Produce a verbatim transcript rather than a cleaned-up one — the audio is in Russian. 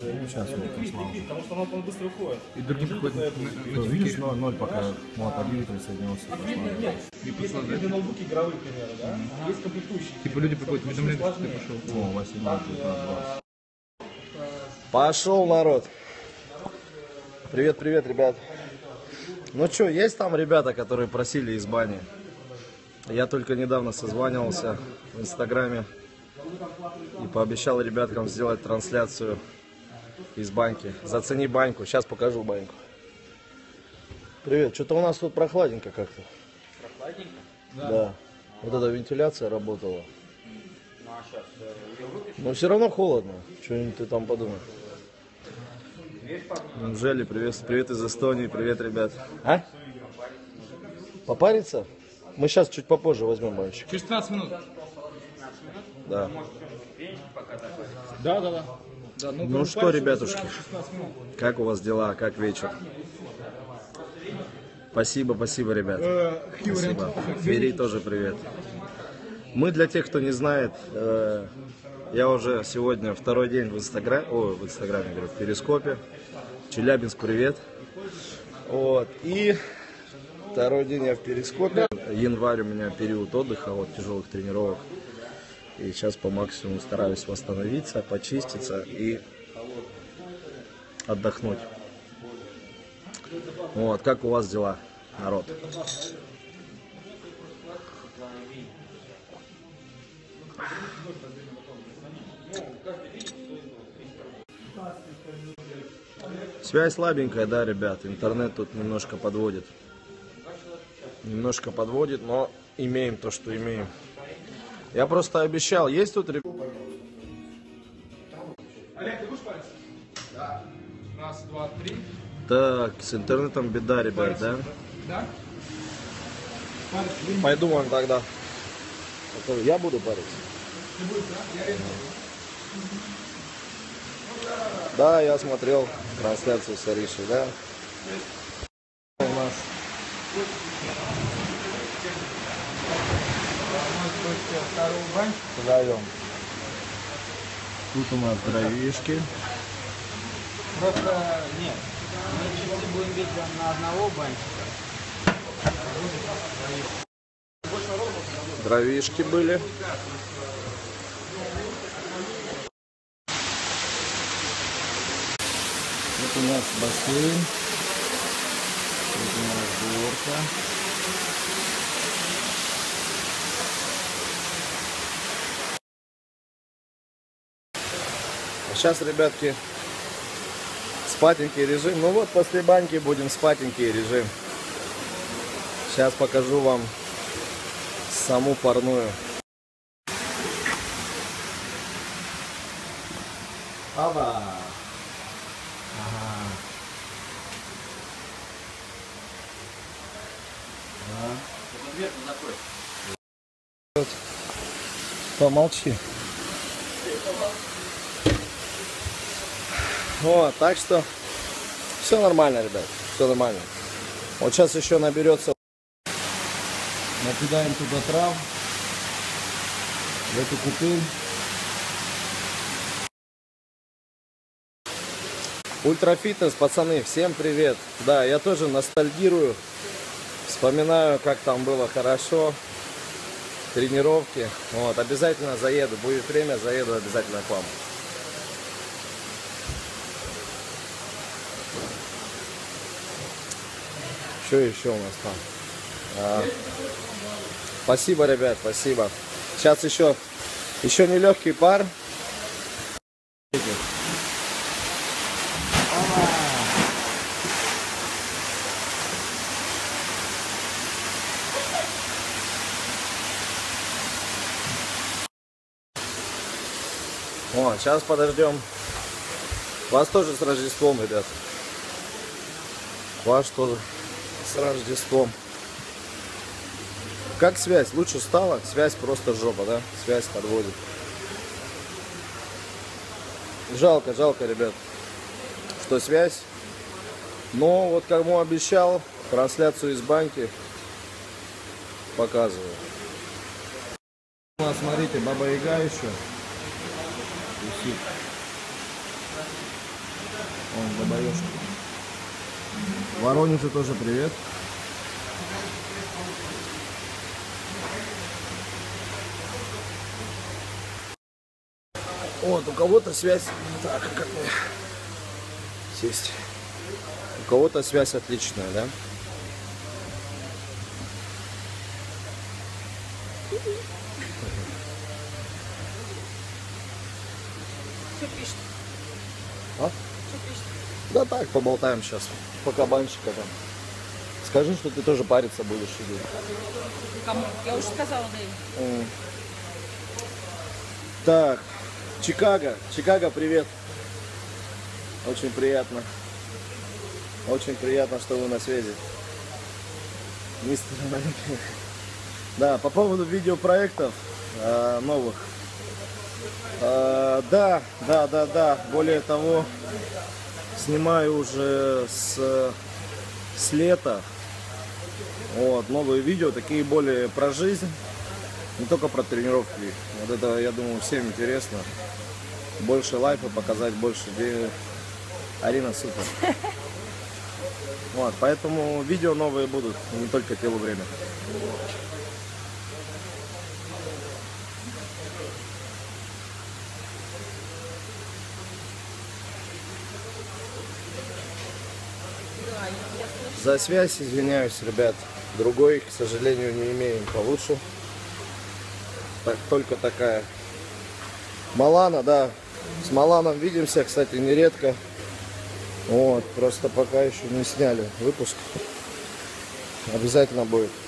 Сейчас вот послал. Потому что она быстро уходит. И другим приходит. Видишь, ноль, ноль пока. Вот, один присоединился. Нет, нет. Есть какие-то ноутбуки игровые, к примеру, да? Есть комплектующие. Типа люди приходят, уведомляют, что ты пошел. О, восемь. Пошел, народ. Привет, привет, ребят. Ну что, есть там ребята, которые просили из бани? Я только недавно созванивался в Инстаграме и пообещал ребяткам сделать трансляцию из баньки. Зацени баньку. Сейчас покажу баньку. Привет. Что-то у нас тут прохладненько как-то. Прохладненько? Да. да. Вот эта вентиляция работала. Ну а сейчас ее выключим. Но все равно холодно. Что-нибудь ты там подумай. Неужели? Привет, привет из Эстонии. Привет, ребят. А? Попариться? Мы сейчас чуть попозже возьмем банчик. Через пятнадцать минут. Да. Да, да, да. да ну, ну что, ребятушки, как у вас дела, как вечер? Спасибо, спасибо, ребят. Спасибо. Бери тоже привет. Мы, для тех, кто не знает, э, я уже сегодня второй день в Инстаграме, о, в Инстаграме, говорю, в Перископе. Челябинск, привет. Вот, и второй день я в Перископе. Январь у меня период отдыха от тяжелых тренировок. И сейчас по максимуму стараюсь восстановиться, почиститься и отдохнуть. Вот, как у вас дела, народ? Связь слабенькая, да, ребят, интернет тут немножко подводит. Немножко подводит, но имеем то, что имеем. Я просто обещал, есть тут ребята? Олег, ты будешь париться? Да. Раз, два, три. Так, с интернетом беда, ребят, да? Да? Пойду вон тогда. Я буду париться. Ты будешь, да? Я резко. Да, я смотрел трансляцию с Аришей, да? У нас Вторую баньку. вдвоем. Тут у нас дровишки. Просто нет. Мы часы будем бить на одного банчика. Дровишки были. Вот у нас бассейн. Вот у нас горка. А сейчас, ребятки, спатенький режим. Ну вот, после баньки будем спатенький режим. Сейчас покажу вам саму парную. Оба! Ага. А. Помолчи. Вот, так что все нормально, ребят, все нормально. Вот сейчас еще наберется. Накидаем туда трав, в эту купель. Ультрафитнес, пацаны, всем привет. Да, я тоже ностальгирую, вспоминаю, как там было хорошо, тренировки. Вот, обязательно заеду, будет время, заеду обязательно к вам. Что еще у нас там? А, спасибо, ребят, спасибо. Сейчас еще, еще нелегкий пар. О, сейчас подождем. Вас тоже с Рождеством, ребят. Вас тоже с Рождеством. Как связь? Лучше стало? Связь просто жопа, да? Связь подводит. Жалко, жалко, ребят, что связь. Но вот кому обещал, трансляцию из баньки показываю. У нас, смотрите, Баба Яга еще висит. Он бабаёшка. Воронежу тоже привет. Вот, у кого-то связь... Так, как мне сесть? У кого-то связь отличная, да? Что пишет? А? Что пишет? Да так, поболтаем сейчас. Пока банщика там. Скажи, что ты тоже париться будешь сидеть. Кому? Я уже сказала, да. М. Так, Чикаго. Чикаго, привет. Очень приятно. Очень приятно, что вы на связи. Мистер Олимпия. Да, по поводу видеопроектов э, новых. Э, да, да, да, да. Более того, снимаю уже с, с лета. Вот, новые видео, такие более про жизнь, не только про тренировки. Вот это, я думаю, всем интересно. Больше лайфа показать, больше денег. Арина супер. Вот, поэтому видео новые будут, не только телу время. За связь извиняюсь, ребят. Другой, к сожалению, не имеем получше. Так, только такая. Малана, да. С Маланом видимся, кстати, нередко. Вот, просто пока еще не сняли выпуск. Обязательно будет.